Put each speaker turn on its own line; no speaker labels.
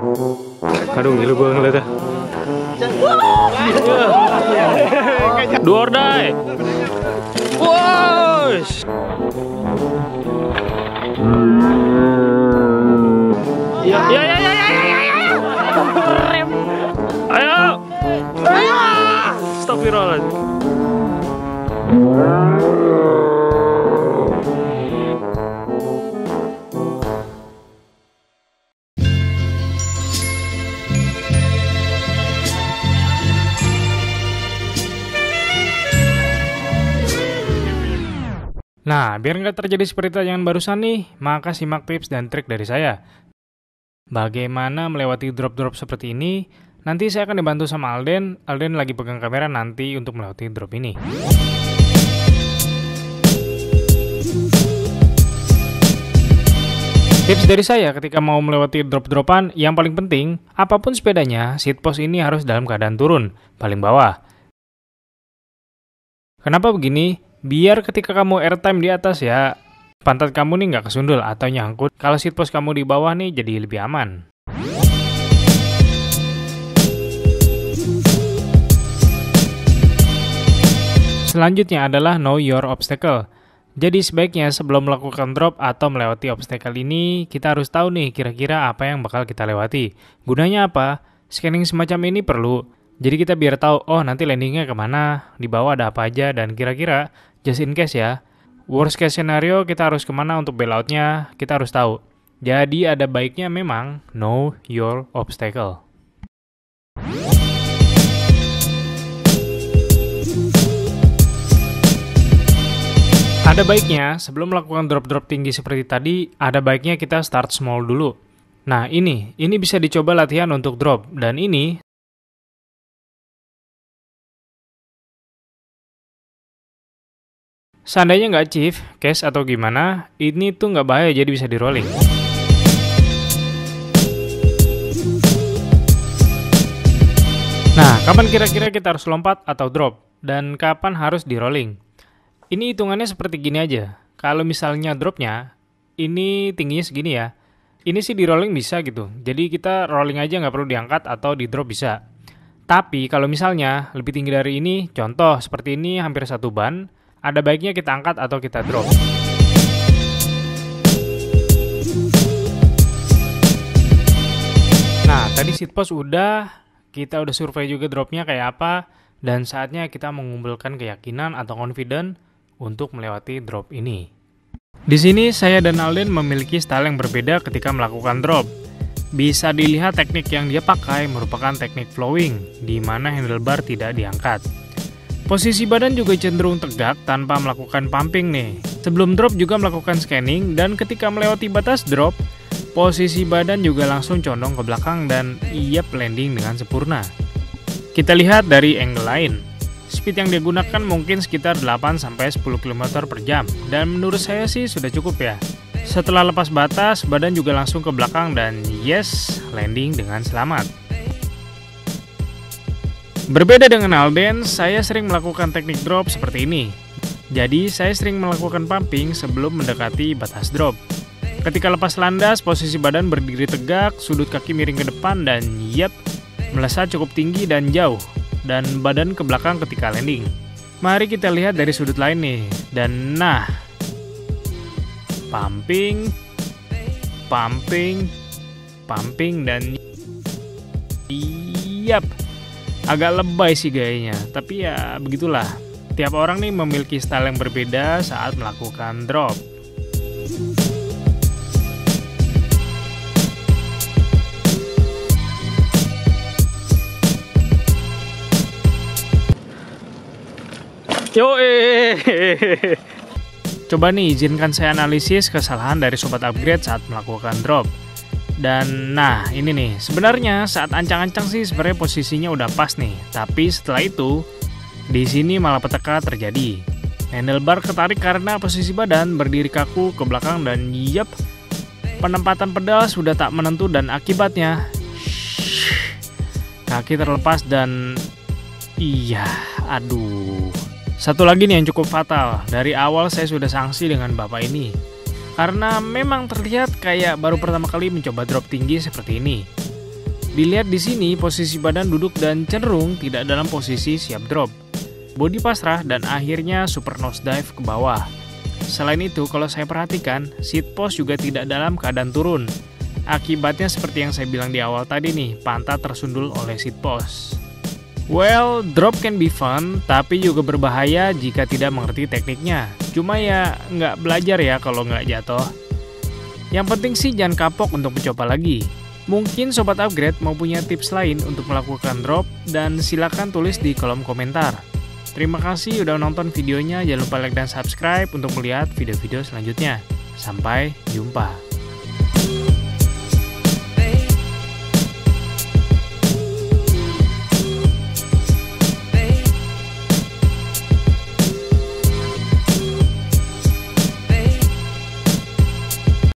Aduh, gila gue ngeliatnya. Do or die. Wush. Ya. Rem. Ayo. Astagfirullahaladzim. Nah, biar nggak terjadi seperti tayangan barusan nih, maka simak tips dan trik dari saya. Bagaimana melewati drop-drop seperti ini? Nanti saya akan dibantu sama Alden. Alden lagi pegang kamera nanti untuk melewati drop ini. Tips dari saya ketika mau melewati drop-dropan, yang paling penting, apapun sepedanya, seat post ini harus dalam keadaan turun, paling bawah. Kenapa begini? Biar ketika kamu airtime di atas ya, pantat kamu nih nggak kesundul atau nyangkut. Kalau seat post kamu di bawah nih jadi lebih aman. Selanjutnya adalah know your obstacle. Jadi sebaiknya sebelum melakukan drop atau melewati obstacle ini, kita harus tahu nih kira-kira apa yang bakal kita lewati. Gunanya apa? Scanning semacam ini perlu. Jadi kita biar tahu, oh nanti landingnya kemana, di bawah ada apa aja, dan kira-kira, just in case ya, worst case scenario kita harus kemana untuk bailoutnya, kita harus tahu. Jadi ada baiknya memang know your obstacle. Ada baiknya, sebelum melakukan drop-drop tinggi seperti tadi, ada baiknya kita start small dulu. Nah ini bisa dicoba latihan untuk drop, dan ini seandainya nggak achieve, cash atau gimana, ini tuh nggak bahaya jadi bisa di rolling. Nah, kapan kira-kira kita harus lompat atau drop? Dan kapan harus di rolling? Ini hitungannya seperti gini aja. Kalau misalnya dropnya, ini tingginya segini ya. Ini sih di rolling bisa gitu. Jadi kita rolling aja nggak perlu diangkat atau di drop bisa. Tapi kalau misalnya lebih tinggi dari ini, contoh seperti ini hampir satu ban, ada baiknya kita angkat atau kita drop. Nah, tadi seat post udah, kita udah survei juga dropnya kayak apa, dan saatnya kita mengumpulkan keyakinan atau confident untuk melewati drop ini. Di sini saya dan Alden memiliki style yang berbeda ketika melakukan drop. Bisa dilihat teknik yang dia pakai merupakan teknik flowing, di mana handlebar tidak diangkat. Posisi badan juga cenderung tegak tanpa melakukan pumping nih. Sebelum drop juga melakukan scanning, dan ketika melewati batas drop, posisi badan juga langsung condong ke belakang dan landing dengan sempurna. Kita lihat dari angle lain. Speed yang digunakan mungkin sekitar 8-10 km per jam, dan menurut saya sih sudah cukup ya. Setelah lepas batas, badan juga langsung ke belakang dan landing dengan selamat. Berbeda dengan Alden, saya sering melakukan teknik drop seperti ini. Jadi, saya sering melakukan pumping sebelum mendekati batas drop. Ketika lepas landas, posisi badan berdiri tegak, sudut kaki miring ke depan, dan melesat cukup tinggi dan jauh, dan badan ke belakang ketika landing. Mari kita lihat dari sudut lain nih. Dan nah, pumping, dan agak lebay sih gayanya. Tapi ya begitulah. Tiap orang nih memiliki style yang berbeda saat melakukan drop. Coba nih izinkan saya analisis kesalahan dari sobat upgrade saat melakukan drop. Dan nah ini nih, sebenarnya saat ancang-ancang sih sebenarnya posisinya udah pas nih. Tapi setelah itu, di sini malah petaka terjadi. Handlebar ketarik karena posisi badan berdiri kaku ke belakang dan penempatan pedal sudah tak menentu dan akibatnya kaki terlepas dan aduh. Satu lagi nih yang cukup fatal, dari awal saya sudah sanksi dengan bapak ini. Karena memang terlihat kayak baru pertama kali mencoba drop tinggi seperti ini. Dilihat di sini, posisi badan duduk dan cenderung tidak dalam posisi siap drop. Bodi pasrah dan akhirnya super nosedive ke bawah. Selain itu, kalau saya perhatikan, seat post juga tidak dalam keadaan turun. Akibatnya seperti yang saya bilang di awal tadi nih, pantat tersundul oleh seat post. Well, drop can be fun, tapi juga berbahaya jika tidak mengerti tekniknya. Cuma ya, nggak belajar ya kalau nggak jatuh. Yang penting sih jangan kapok untuk mencoba lagi. Mungkin Sobat Upgrade mau punya tips lain untuk melakukan drop, dan silakan tulis di kolom komentar. Terima kasih udah nonton videonya, jangan lupa like dan subscribe untuk melihat video-video selanjutnya. Sampai jumpa.